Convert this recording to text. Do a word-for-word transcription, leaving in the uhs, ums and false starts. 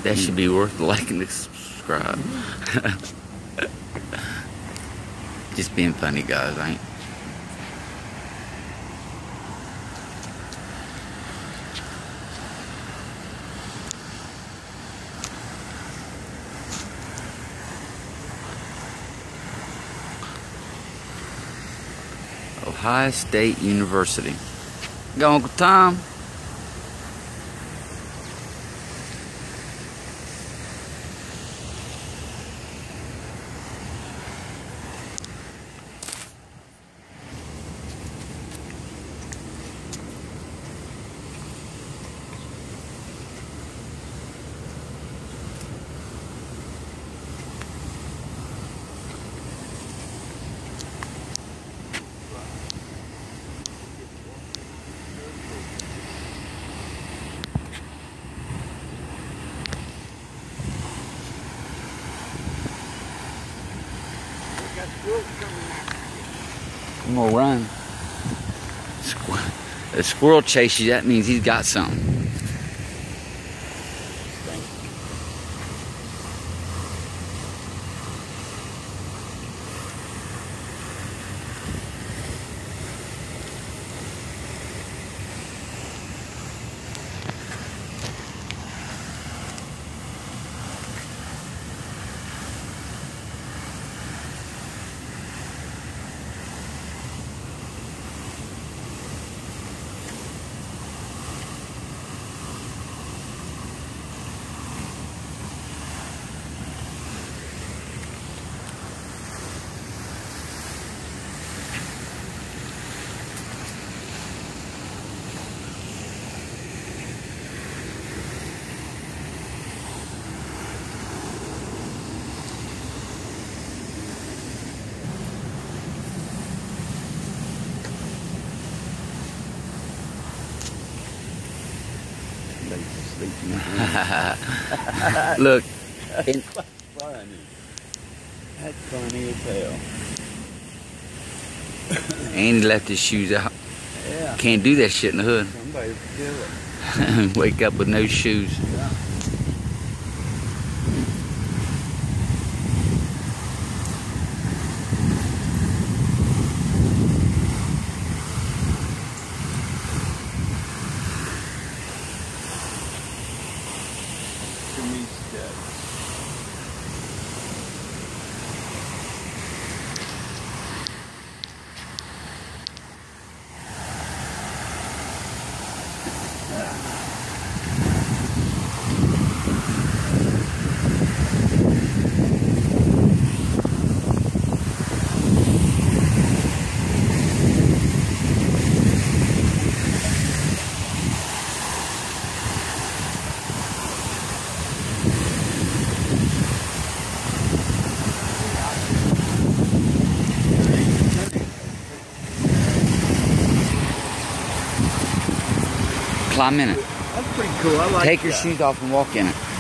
That should be worth liking and subscribe. Just being funny, guys, ain't. Ohio State University. Go, Uncle Tom. I'm gonna run. Squir- a squirrel chase you, that means he's got something. Look, That's funny. That's funny as hell. Andy left his shoes out. Yeah. Can't do that shit in the hood. Somebody do it. Wake up with no shoes. Yeah. Climb in it. That's pretty cool. I like Take your that. shoes off and walk in it.